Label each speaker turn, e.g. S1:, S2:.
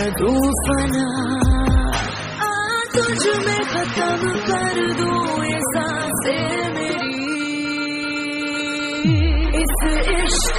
S1: दो फना, तुझ में खत्म कर दूं ये सांसें मेरी। इस इश्क